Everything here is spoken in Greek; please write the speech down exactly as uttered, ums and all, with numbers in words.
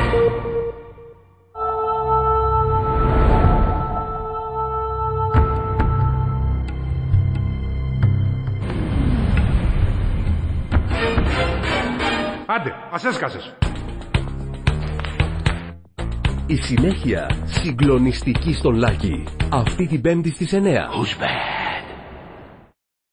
Άντε, ας έσκασες. Η συνέχεια συγκλονιστική στον Λάκη. Αυτή την Πέμπτη στις εννιά. Who's back?